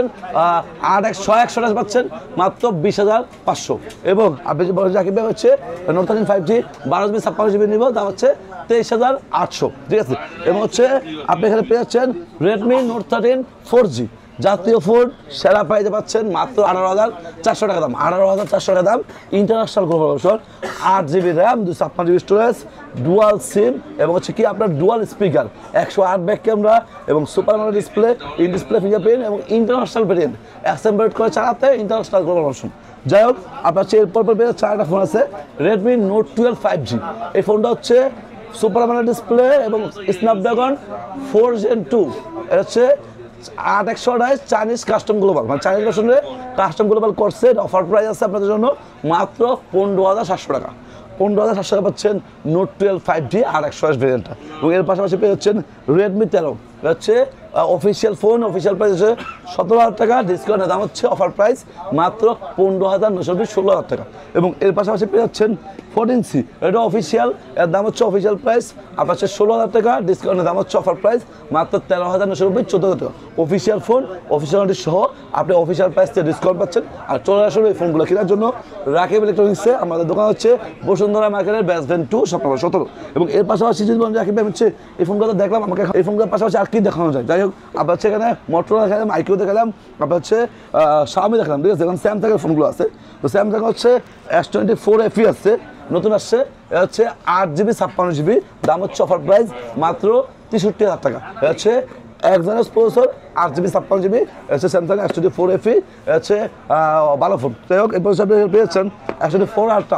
আট একশো একশো টাকা পাচ্ছেন মাত্র বিশ হাজার পাঁচশো এবং আপনি যে বড় রাকিব হচ্ছে নোট থার্টিন ফাইভ জি বারো জিবি ছাপ্পান্ন জিবি নিব, দাম হচ্ছে তেইশ হাজার আটশো, ঠিক আছে। এবং হচ্ছে আপনি এখানে পেয়ে যাচ্ছেন Redmi note thirteen four G, জাতীয় ফোন সেরা প্রাইজে পাচ্ছেন মাত্র আঠারো হাজার চারশো টাকা দাম, আঠারো হাজার চারশো টাকা দাম। ইন্টারন্যাশনাল গ্লোবাল অপশন, আট জিবি র্যাম, দুশো ছাপ্পান্ন জিবি স্টোরেজ, ডুয়াল সিম এবং হচ্ছে কি আপনার ডুয়াল স্পিকার, একশো আট ব্যাক ক্যামেরা এবং super AMOLED display, in display fingerprint এবং ইন্টারন্যাশনাল ভেরিয়েন্ট অ্যাসেম্বলড করে চালাতে ইন্টারন্যাশনাল গ্লোবাল অপশন। যাই হোক, আপনার হচ্ছে এরপর চারটা ফোন আছে, Redmi note twelve five G. এই ফোনটা হচ্ছে সুপার আমোলেড ডিসপ্লে এবং স্ন্যাপড্রাগন ফোর জেন টু, এটা হচ্ছে আট একশো আঠাশ চাইনিজ কাস্টম গ্লোবাল, মানে চাইনিজ ভার্সনে কাস্টম গ্লোবাল করছে। অফার প্রাইস আছে আপনাদের জন্য মাত্র পনেরো হাজার সাতশো টাকা, পনেরো হাজার সাতশো টাকা পাচ্ছেন নোট টুয়েলভ ফাইভ জি আর একশো আঠাশ ভেরিয়েন্টটা। এবং এর পাশাপাশি পেয়ে যাচ্ছেন রেডমি তেরো, হচ্ছে অফিসিয়াল ফোন, অফিসিয়াল প্রাইস হচ্ছে সতেরো হাজার টাকা, ডিসকাউন্টের দাম হচ্ছে অফার প্রাইস মাত্র পনেরো হাজার নশো ষোলো হাজার টাকা। এবং এর পাশাপাশি পেয়ে যাচ্ছেন ফোরটিন সি, এটা অফিসিয়াল, এর দাম হচ্ছে অফিসিয়াল প্রাইস আপনার হচ্ছে ষোলো হাজার টাকা, ডিসকাউন্টের দাম হচ্ছে অফার প্রাইস মাত্র তেরো হাজার নশো নব্বই চোদ্দো হাজার টাকা। অফিসিয়াল ফোন, অফিসিয়াল সহ আপনি অফিসিয়াল প্রাইস থেকে ডিসকাউন্ট পাচ্ছেন। আর চলে আসুন এই ফোনগুলো কেনার জন্য রাকিব ইলেকট্রনিক্সে। আমাদের দোকান হচ্ছে বসুন্ধরা মার্কেটের বেসভেন টু শপ নম্বর সতেরো। এবং এর পাশাপাশি যদি বলেন রাকিব ভাই হচ্ছে এই ফোনগুলো দেখলাম, আমাকে এই ফোনগুলোর পাশাপাশি আর কি দেখানো যায়। যাই হোক, আপনার হচ্ছে এখানে মোটরোলা দেখালাম, আইকিউ দেখালাম, আপনার হচ্ছে শাওমি দেখালাম, ঠিক আছে। এখন স্যামসাংয়ের ফোনগুলো আছে, তো স্যামসাং হচ্ছে S twenty four F E আসছে, নতুন আসছে, এটা হচ্ছে আট জিবি ছাপ্পান্ন জিবি, দাম হচ্ছে অফার প্রাইস মাত্র তেষট্টি হাজার টাকা। এটা হচ্ছে একজনের প্রসেসর, আট জিবি ছাপ্পান্ন জিবি, হচ্ছে Samsung S twenty four F E, হচ্ছে ভালো ফোন। যাই হোক, এরপর আপনি পেয়েছেন এস টোয়েন্টি ফোর আলট্রা,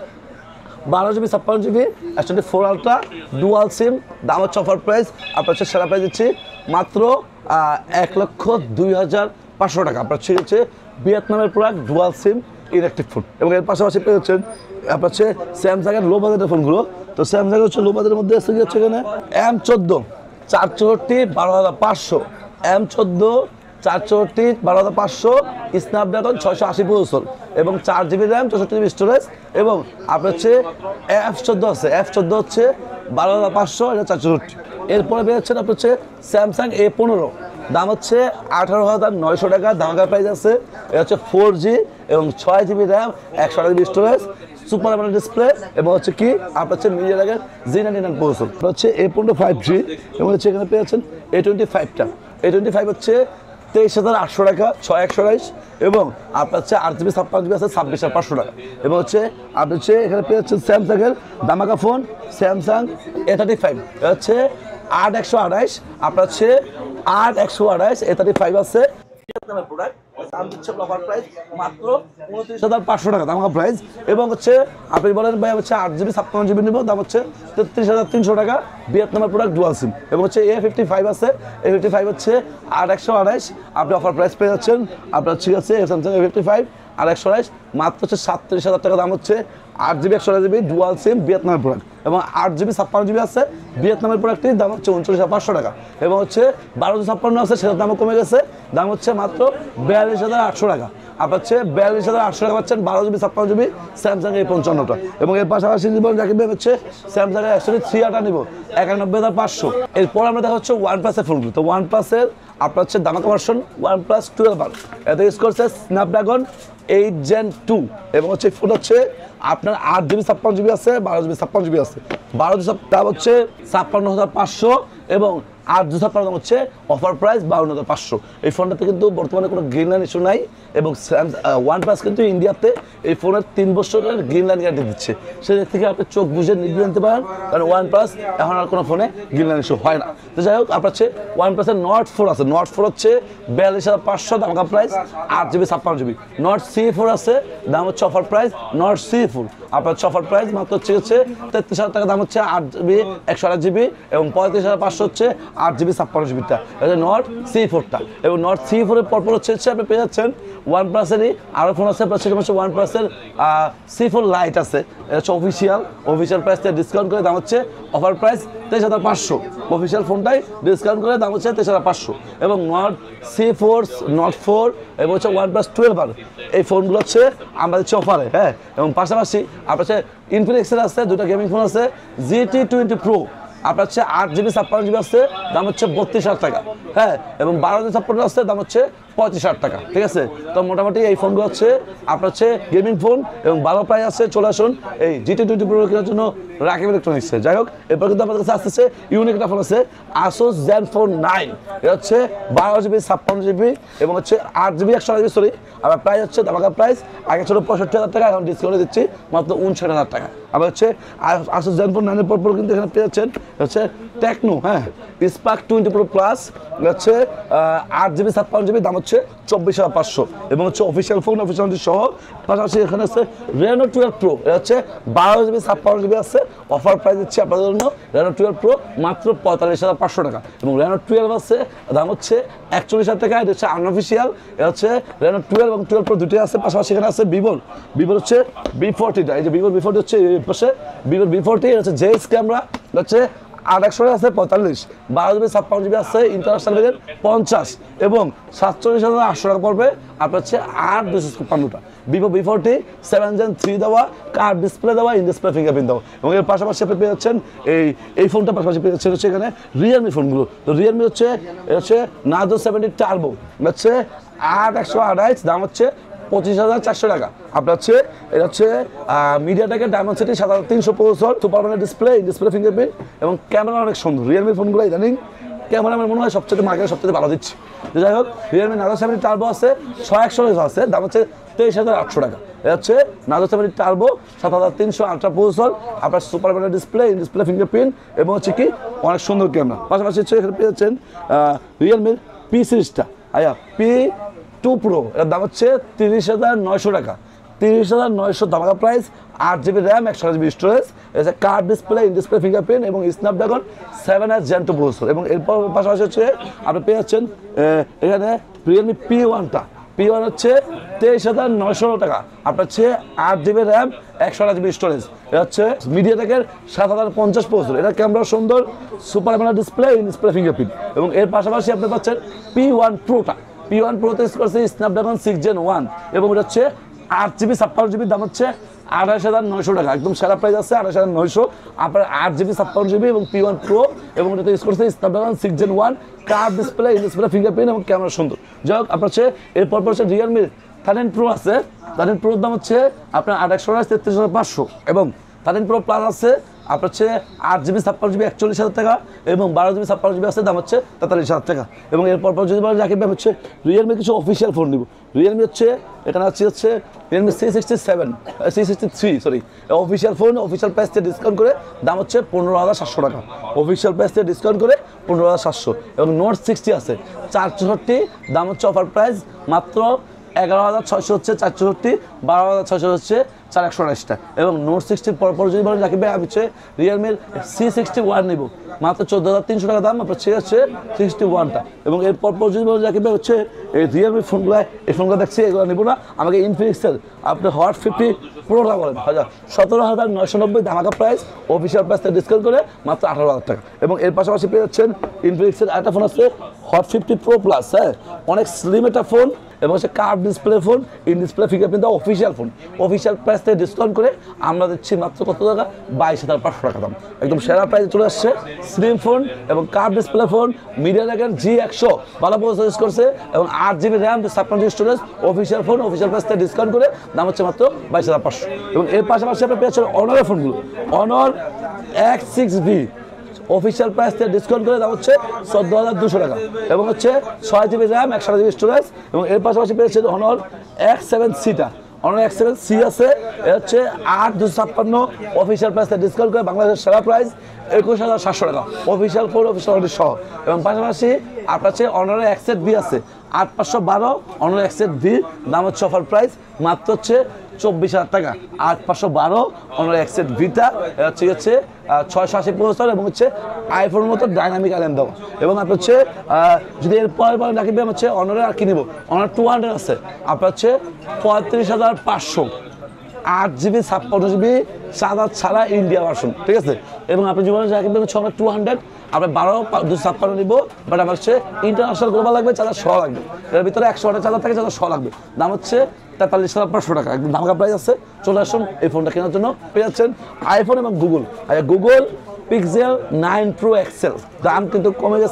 বারো জিবি ছাপ্পান্ন GB, S twenty four ultra, dual SIM, দাম হচ্ছে অফার প্রাইস আপনার হচ্ছে সেরা প্রাইস দিচ্ছি মাত্র এক লক্ষ দুই হাজার পাঁচশো টাকা। আপনার হচ্ছে ভিয়েতনামের product dual SIM electric phone. এবং এর পাশাপাশি পেয়ে হচ্ছেন আপনার হচ্ছে স্যামসাংয়ের লো বাজেটের ফোনগুলো। তো স্যামসাংয়ের হচ্ছে লো বাজেটের মধ্যে এসে গিয়ে হচ্ছে এখানে এম চোদ্দো চার চৌষট্টি বারো হাজার পাঁচশো, এম চোদ্দো চার চৌষট্টি বারো হাজার পাঁচশো, স্ন্যাপড্রাগন ছয়শো আশি প্রসেসর এবং চার জিবি র্যাম, চৌষট্টি জিবি স্টোরেজ। এবং আপনার হচ্ছে এফ চোদ্দো আছে, এফ চোদ্দো হচ্ছে বারো হাজার পাঁচশো, এটা চার চৌষট্টি। এরপরে পেয়েছেন আপনার হচ্ছে স্যামসাং এ পনেরো, দাম হচ্ছে আঠারো হাজার নয়শো টাকা, ধামাকা প্রাইস আছে। এটা হচ্ছে ফোর জি এবং ছয় জিবি র্যাম, একশো আট GB storage, super AMOLED display এবং হচ্ছে কি আপনার হচ্ছে মিডিয়া লাগের জি নাইনটি নাইন প্রসেসর। হচ্ছে এ পনেরো ফাইভ জি এবং হচ্ছে এখানে পেয়েছেন এ টোয়েন্টি ফাইভটা, এ টোয়েন্টি ফাইভ হচ্ছে তেইশ হাজার আটশো টাকা, ছয় একশো আড়াইশ এবং আপনার হচ্ছে আট জিবি ছাপ্পান্ন জিবি আছে ছাব্বিশ হাজার পাঁচশো টাকা। এবং হচ্ছে আপনি হচ্ছে এখানে পেয়েছেন স্যামসাংয়ের দামাকা phone Samsung A thirty five, হচ্ছে আট একশো আড়াইশ, আপনার হচ্ছে আট একশো আড়াইশ এ থার্টি ফাইভ আছে প্রোডাক্ট, দাম দিচ্ছে অফার প্রাইস মাত্র উনত্রিশ হাজার পাঁচশো টাকা দাম প্রাইস। এবং হচ্ছে আপনি বলেন ভাই হচ্ছে আট জিবি ছাপ্পান্ন জিবি নিব, দাম হচ্ছে তেত্রিশ হাজার তিনশো টাকা, ভিয়েতনামের প্রোডাক্ট ডুয়াল সিম। এবং হচ্ছে এ ফিফটি ফাইভ আছে, এ ফিফটি ফাইভ হচ্ছে আট একশো আড়াইশ, আপনি অফার প্রাইস পেয়ে যাচ্ছেন আপনার ঠিক আছে স্যামসাং এ ফিফটি ফাইভ আর একশো আড়াইশ মাত্র হচ্ছে সাতত্রিশ হাজার টাকা দাম হচ্ছে, আট জিবি একশো আড়াই জিবি ডুয়াল সিম ভিয়েতনামের প্রোডাক্ট। এবং আট জিবি ছাপ্পান্ন জিবি আছে ভিয়েতনামের প্রোডাক্টটির দাম হচ্ছে উনচল্লিশ হাজার পাঁচশো টাকা। এবং হচ্ছে বারো ছাপ্পান্ন আছে, সেটার দামও কমে গেছে, দাম হচ্ছে মাত্র বিয়াল্লিশ হাজার আটশো টাকা। আপনার হচ্ছে বিয়াল্লিশ হাজার আটশো টাকা পাচ্ছেন বারো জিবি ছাপ্পান্ন জিবি স্যামসাং এই পঞ্চান্নটা। এবং এর পাশাপাশি জীবন রাকিব হচ্ছে স্যামসাং এর একশো থ্রি আটা নিব একানব্বই হাজার পাঁচশো। এরপর আমরা দেখা হচ্ছে ওয়ান প্লাসের ফোনগুলো। তো ওয়ান প্লাসের আপনার হচ্ছে দামাকা ভার্সন ওয়ান প্লাস টুয়েলভ আর এতে ইউজ করছে স্ন্যাপড্রাগন এইট জেন টু এবং হচ্ছে ফোন হচ্ছে আপনার আট জিবি ছাপ্পান্ন জিবি আছে, বারো জিবি ছাপ্পান্ন জিবি আছে, বারো জিবি দাম হচ্ছে ছাপ্পান্ন হাজার পাঁচশো এবং আট দুশো আপনার দাম হচ্ছে অফার প্রাইস বাউন্ন হাজার পাঁচশো। এই ফোনটাতে কিন্তু বর্তমানে কোনো গ্রিন লাইন ইস্যু নাই এবং ওয়ান প্লাস কিন্তু ইন্ডিয়াতে এই ফোনের তিন বছরের গ্রিন লাইন গ্যারান্টি দিচ্ছে, সেদিক থেকে আপনি চোখ বুঝে নির্ভর নিতে পারেন, কারণ ওয়ান প্লাস এখন আর কোনো ফোনে গ্রিন লাইন ইস্যু হয় না। তো যাই হোক, আপনার হচ্ছে ওয়ান প্লাসের নট ফোর আছে, নট ফোর হচ্ছে বিয়াল্লিশ হাজার পাঁচশো দামকা প্রাইস, আট জিবি ছাপ্পান্ন জিবি। নট সি ফোর আছে, দাম হচ্ছে offer price Nord C four, আপনার হচ্ছে অফার প্রাইস মাত্র হচ্ছে হচ্ছে তেত্রিশ হাজার টাকা দাম হচ্ছে, আট জিবি একশো আট জিবি এবং পঁয়ত্রিশ হাজার পাঁচশো হচ্ছে আট জিবি ছাপ্পান্ন জিবিটা, এটা নট সি ফোরটা। এবং নট সি ফোরের পরপর হচ্ছে হচ্ছে আপনি পেয়ে যাচ্ছেন ওয়ান প্লাসেরই আরও ফোন আছে, সেটা হচ্ছে ওয়ান প্লাসের সি ফোর লাইট আছে, এটা হচ্ছে অফিসিয়াল, অফিসিয়াল প্রাইস থেকে ডিসকাউন্ট করে দাম হচ্ছে অফার প্রাইস তেইশ হাজার পাঁচশো, অফিসিয়াল ফোনটাই ডিসকাউন্ট করে দাম হচ্ছে তেইশ হাজার পাঁচশো। এবং Nord C four, Nord four এবং হচ্ছে ওয়ান প্লাস টুয়েলভ আর এই ফোনগুলো হচ্ছে আমরা দিচ্ছি অফারে, হ্যাঁ। এবং পাশাপাশি আপনার হচ্ছে ইনফিনিক্সের আছে দুটো গেমিং ফোন আছে, জিটি টোয়েন্টি প্রো, আপনার হচ্ছে আট জিবি ছাপ্পান্ন জিবি আছে, দাম হচ্ছে বত্রিশ হাজার টাকা, হ্যাঁ। এবং বারো জিবি ছাপ্পান্ন আছে, দাম হচ্ছে পঁয়ত্রিশ হাজার টাকা, ঠিক আছে। তো মোটামুটি এই ফোনগুলো হচ্ছে আপনার হচ্ছে গেমিং ফোন এবং ভালো প্রাইস আছে। চলে আসুন এই জিটি টোয়েন্টি প্রো কেনার জন্য রাকিব ইলেকট্রনিক্সে। যাই হোক, এরপর কিন্তু আমাদের কাছে আসতেছে ইউনিক একটা ফোন আছে আসুস জেনফোন নাইন। এটা হচ্ছে বারো জিবি ছাপ্পান্ন জিবি এবং হচ্ছে আট জিবি একশো জিবি সরি। আবার প্রাইস হচ্ছে ধামাকা প্রাইস, আগে ছিল পঁয়ষট্টি হাজার টাকা, এখন ডিসকাউন্টে দিচ্ছি মাত্র উনষাট হাজার টাকা। আবার হচ্ছে আসুস জেনফোন নাইনের পর পর কিন্তু এখানে পেয়ে যাচ্ছেন হচ্ছে টেকনো, হ্যাঁ স্পার্ক টোয়েন্টি প্রো প্লাস হচ্ছে আট জিবি ছাপ্পান্ন জিবি, দাম হচ্ছে চব্বিশ হাজার পাঁচশো এবং হচ্ছে অফিসিয়াল ফোন অফিসিয়াল সহ। পাশাপাশি এখানে আছে রেনো টুয়েলভ প্রো, এটা হচ্ছে বারো জিবি ছাপ্পান্ন জিবি আছে, অফার প্রাইস দিচ্ছি আপনাদের জন্য রেনো টুয়েলভ প্রো মাত্র পঁয়তাল্লিশ হাজার পাঁচশো টাকা এবং রেনো টুয়েলভ আছে দাম হচ্ছে একচল্লিশ হাজার টাকা। এটা হচ্ছে আনঅফিসিয়াল, এটা হচ্ছে রেনো টুয়েলভ এবং টুয়েলভ প্রো দুটোই আছে। পাশাপাশি এখানে আছে ভিভোর ভিভোর হচ্ছে বি ফোরটিটা, এই যে ভিভোর বি ফোরটি হচ্ছে পাশে ভিভোর বি ফোরটি, এটা হচ্ছে জেএস ক্যামেরা, হচ্ছে আট একশো আছে পঁয়তাল্লিশ, বারো জিবি ছাপ্পান্ন জিবি আছে ইন্টারন্যাশনাল ভেরিয়েন্ট পঞ্চাশ এবং সাতচল্লিশ হাজার আটশো টাকা পড়বে আপনার হচ্ছে আট দুশো ছাপ্পান্নটা। Vivo V forty seven gen three দেওয়া, কার ডিসপ্লে দেওয়া, ইন ডিসপ্লে ফিঙ্গারপ্রিন্ট দেওয়া এবং এর পাশাপাশি আপনি পেয়ে যাচ্ছেন এই এই ফোনটা পাশাপাশি পেয়ে যাচ্ছেন হচ্ছে এখানে রিয়েলমি ফোনগুলো। তো রিয়েলমি হচ্ছে হচ্ছে নার্জো সেভেন্টি টার্বো, হচ্ছে আট একশো আঠাইশ, দাম হচ্ছে পঁচিশ হাজার চারশো টাকা। আপনার হচ্ছে এটা হচ্ছে মিডিয়াটেকের ডায়মন্ড সিটি সাত হাজার তিনশো processor, super panel display, display fingerprint এবং ক্যামেরা অনেক সুন্দর। রিয়েলমি ফোনগুলো ইদানিং ক্যামেরা আমার মনে হয় সবচেয়ে মার্কেটে সবচেয়ে ভালো দিচ্ছে। যাই হোক, রিয়েলমি নার্জো সেভেন্টি টার্বো আছে ছয় একশো আছে, দাম হচ্ছে তেইশ হাজার আটশো টাকা। এটা হচ্ছে নার্জো সেভেন্টি টার্বো সাত হাজার তিনশো আলট্রা প্রসেসর, আপনার super panel display, display fingerprint এবং হচ্ছে কি অনেক সুন্দর ক্যামেরা। পাশাপাশি হচ্ছে এখানে পেয়ে যাচ্ছেন রিয়েলমির পি সিরিজটা আয়া পি টু প্রো, এর দাম হচ্ছে তিরিশ হাজার নয়শো টাকা, তিরিশ হাজার নয়শো ধামাকা প্রাইস, আট জিবি র্যাম একশো জিবি স্টোরেজ, এসে curved display, in display fingerprint এবং Snapdragon seven S gen two processor এবং এরপর পাশাপাশি হচ্ছে আপনি পেয়ে যাচ্ছেন এখানে রিয়েলমি পি ওয়ানটা, পি ওয়ান হচ্ছে তেইশ হাজার নয়শো টাকা, আপনার হচ্ছে আট জিবি র্যাম একশো জিবি স্টোরেজ, এটা হচ্ছে মিডিয়াটেকের সাত হাজার পঞ্চাশ প্রসেসর, এটা ক্যামেরা সুন্দর, super AMOLED display, in display fingerprint এবং এর পাশাপাশি আপনি পাচ্ছেন পি ওয়ান প্রোটা, পি ওয়ান প্রোতে ইউজ করছে স্ন্যাপড্রাগন সিক্স জেন ওয়ান এবং এটা হচ্ছে আট জিবি ছাপ্পান্ন জিবি, দাম হচ্ছে আঠাশ হাজার নয়শো টাকা, একদম সেরা প্রাইস আছে আঠাশ হাজার নয়শো। আপনার আট জিবি ছাপ্পান্ন জিবি এবং পি ওয়ান প্রো এবং এটাতে ইউজ করছে Snapdragon six gen one, curve display, in display fingerprint এবং ক্যামেরা সুন্দর। যাই হোক, আপনার হচ্ছে এরপর হচ্ছে রিয়েলমির থার্টিন প্রো আছে, থার্টিন প্রোর দাম হচ্ছে আপনার আট একশো তেত্রিশ হাজার পাঁচশো এবং থার্টিন প্রো প্লাস আছে আপনার হচ্ছে আট জিবি ছাপ্পান্ন জিবি একচল্লিশ হাজার টাকা এবং বারো জিবি ছাপ্পান্ন জিবি আছে, দাম হচ্ছে তেতাল্লিশ হাজার টাকা এবং এরপর যদি বলেন রাকিব ভাই হচ্ছে রিয়েলমি কিছু অফিসিয়াল ফোন নিব, রিয়েলমি হচ্ছে এখানে আছে হচ্ছে Realme C sixty seven C sixty three sorry official phone, official price থেকে ডিসকাউন্ট করে দাম হচ্ছে পনেরো হাজার সাতশো টাকা, অফিসিয়াল প্রাইস থেকে ডিসকাউন্ট করে পনেরো হাজার সাতশো এবং নোট সিক্সটি আছে চার চৌষট্টি, দাম হচ্ছে অফার প্রাইস মাত্র এগারো হাজার ছয়শো হচ্ছে চার চৌষট্টি, বারো হাজার ছয়শো হচ্ছে চার একশো আঠাশটা এবং নোট সিক্সটির পরপর যদি বলেন রাকিব ভাই আমি হচ্ছে রিয়েলমির সি সিক্সটি ওয়ান নেব মাত্র চোদ্দো হাজার তিনশো টাকা দাম, আপনার ছেড়ে হচ্ছে সিক্সটি ওয়ানটা এবং এর পরপর যদি বলেন রাকিব ভাই হচ্ছে এই রিয়েলমি ফোনগুলো এই ফোনগুলো দেখছি এগুলো নেবো না, আমাকে ইনফিনিক্সের আপনি হট ফিফটি প্রোটা বলেন হাজার সতেরো হাজার নয়শো নব্বই ধামাকা প্রাইস, অফিসিয়াল প্রাইস থেকে ডিসকাউন্ট করে মাত্র আঠারো হাজার টাকা এবং এর পাশাপাশি পেয়ে যাচ্ছেন ইনফিনিক্সের একটা ফোন আছে হট ফিফটি প্রো প্লাস, হ্যাঁ অনেক স্লিম একটা ফোন এবং হচ্ছে curve display phone, in display fingerprint official phone, official price থেকে ডিসকাউন্ট করে আমরা দিচ্ছি মাত্র কত টাকা বাইশ হাজার পাঁচশো টাকা দাম, একদম সেরা প্রাইসে চলে আসছে স্লিম ফোন এবং কার্ভ ডিসপ্লে ফোন, মিডিয়াটেকের জি একশো ভালো প্রসেসর ইউজ করছে এবং আট জিবি র্যাম ছাপ্পান্ন GB storage, official phone, official price থেকে ডিসকাউন্ট করে দাম হচ্ছে মাত্র বাইশ হাজার পাঁচশো এবং এর পাশাপাশি আপনি পেয়েছেন অনারের ফোনগুলো, Honor X six V official price থেকে ডিসকাউন্ট করে দাম হচ্ছে চোদ্দো হাজার দুশো টাকা এবং হচ্ছে ছয় জিবি র্যাম একশো জিবি স্টোরেজ এবং এর পাশাপাশি পেয়েছেন অনর এক্স সেভেন সিটা, অনর এক্স সেভেন সি আছে, এটা হচ্ছে আট দুশো ছাপ্পান্ন অফিসিয়াল প্রাইস থেকে ডিসকাউন্ট করে বাংলাদেশের সেরা প্রাইস একুশ হাজার সাতশো টাকা, অফিসিয়াল ফোন অফিসিয়াল সহ এবং পাশাপাশি আপনার হচ্ছে অনারের এক্সেট ভি আছে আট পাঁচশো বারো, অনর এক্সেট ভি দাম হচ্ছে অফার প্রাইস মাত্র হচ্ছে চব্বিশ হাজার টাকা, আট পাঁচশো বারো অনর এক্সেট ভিটা হচ্ছে হচ্ছে ছয়শো আশি প্রসেসর এবং হচ্ছে আইফোনের মতো ডাইনামিক আইল্যান্ড দেওয়া এবং আপনার হচ্ছে যদি এর পরে পরে রাখি হচ্ছে অনরের আর কি নিব অনার টু হান্ড্রেড আছে আপনার হচ্ছে পঁয়ত্রিশ হাজার পাঁচশো, আট জিবি ছাপ্পান্ন জিবি সাদা ছাড়া ইন্ডিয়া ভার্সন, ঠিক আছে এবং আপনি জীবনে রাখবেন হচ্ছে আমরা টু হান্ড্রেড আপনার বারো দুশো ছাপ্পান্ন নিব, বাট আমার হচ্ছে ইন্টারন্যাশনাল গ্লোবাল লাগবে, চার্জার শ লাগবে, এর ভিতরে একশো আটের চার্জার থাকে চার্জার শ লাগবে, দাম হচ্ছে তেতাল্লিশ হাজার পাঁচশো টাকা, একদম ধামাকা প্রাইস আছে। চলে আসুন এই ফোনটা কেনার জন্য, পেয়ে যাচ্ছেন আইফোন এবং Google, Google Pixel nine Pro XL, দাম কিন্তু কমে গেছে,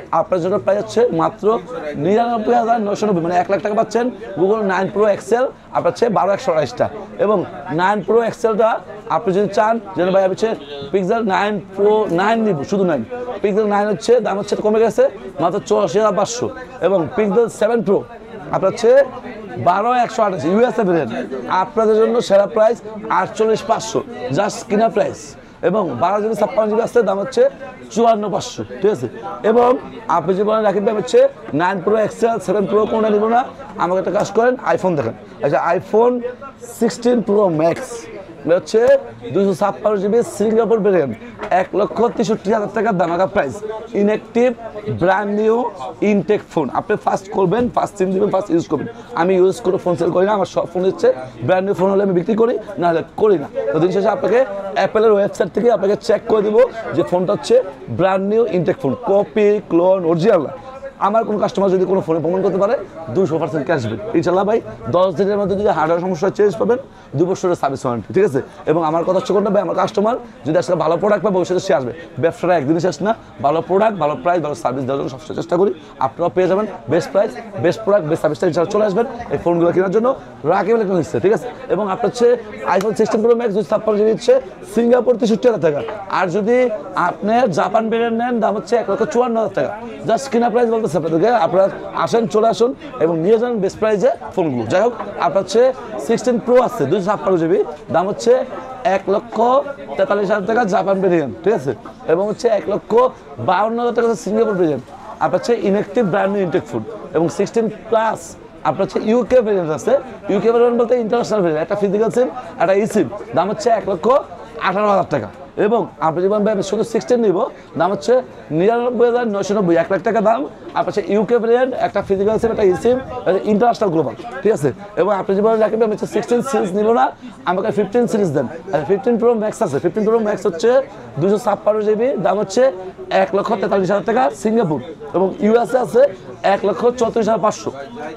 আপনার জন্য প্রাইস হচ্ছে মাত্র নিরানব্বই হাজার নয়শো নব্বই, মানে এক লাখ টাকা পাচ্ছেন গুগল নাইন প্রো এক্সেল আপনার হচ্ছে বারো একশো আড়াইশটা। এবং নাইন প্রো এক্সেলটা আপনি যদি চান যেন ভাই হচ্ছে পিক্সেল নাইন প্রো নাইন নিব, শুধু নাইন পিক্সেল নাইন হচ্ছে দাম হচ্ছে কমে গেছে মাত্র চৌরাশি হাজার পাঁচশো। এবং পিক্সেল সেভেন প্রো আপনার হচ্ছে বারো একশো আঠাশ ইউএসএ ভেরিয়েন্ট, আপনাদের জন্য সেরা প্রাইস আটচল্লিশ পাঁচশো জাস্ট কিনা প্রাইস। এবং বারো জিবি ছাপ্পান্ন জিবি আসছে দাম হচ্ছে চুয়ান্ন পাঁচশো, ঠিক আছে। এবং আপনি যে বলেন রাকিব ভাই হচ্ছে nine Pro XL seven Pro কোনটা নিব না, আমাকে একটা কাজ করেন আইফোন দেখেন। আচ্ছা আইফোন সিক্সটিন প্রো ম্যাক্স হচ্ছে দুইশো ছাপ্পান্ন জিবি সিঙ্গাপুর ভেরিয়েন্ট, এক লক্ষ তেষট্টি হাজার টাকার দামাকা price, inactive brand new intact phone. আপনি ফার্স্ট করবেন, ফার্স্ট সিম দিবেন, ফার্স্ট ইউজ করবেন। আমি ইউজ করে ফোন সেল করি না, আমার সব ফোন হচ্ছে ব্র্যান্ড নিউ ফোন হলে আমি বিক্রি করি, না হলে করি না। তো দিন শেষে আপনাকে অ্যাপেলের ওয়েবসাইট থেকে আপনাকে চেক করে দেবো যে ফোনটা হচ্ছে brand new intact phone, copy clone original. আমার কোনো কাস্টমার যদি কোনো ফোনে প্রমাণ করতে পারে দুশো পার্সেন্ট ক্যাশব্যাক ইনশাল্লাহ ভাই। দশ দিনের মধ্যে যদি হার্ডওয়্যার সমস্যা চেঞ্জ পাবেন, দু বছরের সার্ভিস ওয়ারেন্টি, ঠিক আছে। এবং আমার কথা হচ্ছে কোনটা ভাই, আমার কাস্টমার যদি আসলে ভালো প্রোডাক্ট পাবে ভবিষ্যতে সে আসবে। ব্যবসাটা একদিনই শেষ না, ভালো প্রোডাক্ট ভালো প্রাইস ভালো সার্ভিস দেওয়ার জন্য সবসময় চেষ্টা করি। আপনারাও পেয়ে যাবেন best price best product best সার্ভিসটা ইনশাল্লাহ চলে আসবেন এই ফোনগুলো কেনার জন্য রাকিব ইলেকট্রনিক্সে, ঠিক আছে। এবং আপনার হচ্ছে আইফোন সিক্সটিন প্রো ম্যাক্স যদি ছাপ্পান্ন জিবি হচ্ছে সিঙ্গাপুর তেষট্টি হাজার টাকা, আর যদি আপনার জাপান ভেরিয়েন্ট নেন দাম হচ্ছে এক লক্ষ চুয়ান্ন হাজার টাকা জাস্ট কিনা প্রাইস বলতেছে আপনাদেরকে। আপনারা আসেন, চলে আসুন এবং নিয়ে যান বেস্ট প্রাইসে ফোনগুলো। যাই হোক আপনার হচ্ছে সিক্সটিন প্রো আছে দুইশো ছাপ্পান্ন জিবি দাম হচ্ছে এক লক্ষ তেতাল্লিশ হাজার টাকা জাপান ভেরিয়েন্ট, ঠিক আছে। এবং হচ্ছে এক লক্ষ বাউন্ন হাজার টাকা সিঙ্গাপুর ভেরিয়েন্ট, আপনার হচ্ছে inactive brand new intact food. এবং সিক্সটিন প্লাস আপনার হচ্ছে ইউকে ভেরিয়েন্ট আছে, ইউকে ভেরিয়েন্ট বলতে ইন্টারন্যাশনাল ভেরিয়েন্ট, একটা ফিজিক্যাল সিম একটা ই সিম, দাম হচ্ছে এক লক্ষ আঠারো হাজার টাকা। এবং আপনি জীবন ভাই শুধু সিক্সটিন নিব দাম হচ্ছে নিরানব্বই হাজার নয়শো নব্বই, এক লাখ টাকা দাম। আপনার হচ্ছে ইউকে ভেরিয়েন্ট একটা ফিজিক্যাল সিম একটা ই সিম ইন্টারন্যাশনাল গ্লোবাল, ঠিক আছে। এবং আপনি জীবন রাখবেন আমি হচ্ছে সিক্সটিন সিরিজ নিব না, আমাকে ফিফটিন সিরিজ দেন। ফিফটিন প্রো ম্যাক্স আছে, ফিফটিন প্রো ম্যাক্স হচ্ছে দুশো ছাপ্পান্ন জিবি দাম হচ্ছে এক লক্ষ তেতাল্লিশ হাজার টাকা সিঙ্গাপুর। এবং ইউএসএ আছে এক লক্ষ চৌত্রিশ হাজার পাঁচশো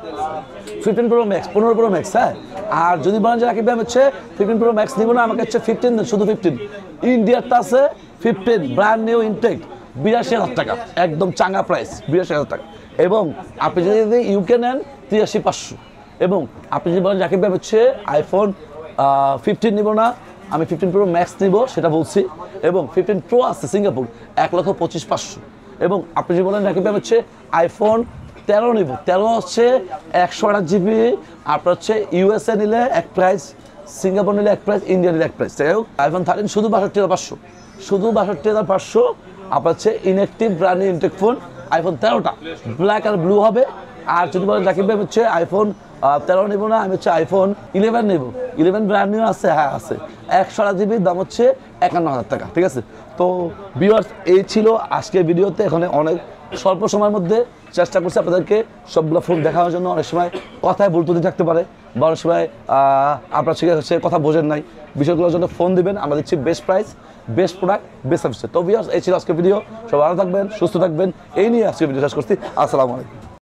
ফিফটিন প্রো ম্যাক্স পনেরো প্রো ম্যাক্স, হ্যাঁ। আর যদি বলেন যে রাকিব ভাই হচ্ছে ফিফটিন প্রো ম্যাক্স নিব না, আমাকে হচ্ছে ফিফটিন দেন, শুধু ফিফটিন। ইন্ডিয়ারটা আছে ফিফটিন ব্র্যান্ড নিউ ইনটেক বিরাশি হাজার টাকা, একদম চাঙ্গা প্রাইস বিরাশি হাজার টাকা। এবং আপনি যদি ইউকে নেন তিরাশি পাঁচশো। এবং আপনি যদি বলেন রাকিব ভাই হচ্ছে আইফোন ফিফটিন নিব না, আমি ফিফটিন প্রো ম্যাক্স নিব সেটা বলছি। এবং ফিফটিন প্রো আছে সিঙ্গাপুর এক লক্ষ পঁচিশ পাঁচশো। এবং আপনি যদি বলেন রাকিব ভাই হচ্ছে আইফোন তেরো নিব, তেরো হচ্ছে একশো আঠাশ জিবি, আপনার হচ্ছে ইউএসএ নিলে এক প্রাইস, সিঙ্গাপুর নিলে এক প্রাইস, ইন্ডিয়া নিলে এক প্রাইস। যাই হোক আইফোন থার্টিন শুধু বাষট্টি হাজার পাঁচশো, শুধু বাষট্টি হাজার পাঁচশো। আপনার হচ্ছে inactive brand intact phone iPhone তেরোটা ব্ল্যাক আর ব্লু হবে। আর যদি বলেন রাকিব ভাই হচ্ছে আইফোন তেরো নিব না, আমি হচ্ছে আইফোন ইলেভেন নেব, ইলেভেন ব্র্যান্ড নিউ আছে, হ্যাঁ আছে, একশো আট জিবির দাম হচ্ছে একান্ন হাজার টাকা, ঠিক আছে। তো ভিউয়ার্স এই ছিল আজকের ভিডিওতে। এখানে অনেক স্বল্প সময়ের মধ্যে চেষ্টা করছি আপনাদেরকে সবগুলো ফোন দেখানোর জন্য। অনেক সময় কথায় ভুল ত্রুটি থাকতে পারে, বা অনেক সময় আপনার সে কথা বোঝেন নাই, বিষয়গুলোর জন্য ফোন দিবেন, আমরা দিচ্ছি best price best product best service. তো ভিউয়ার্স এই ছিল আজকের ভিডিও, সবাই ভালো থাকবেন সুস্থ থাকবেন এই নিয়ে আজকের ভিডিও শেষ করছি। আসসালামু আলাইকুম।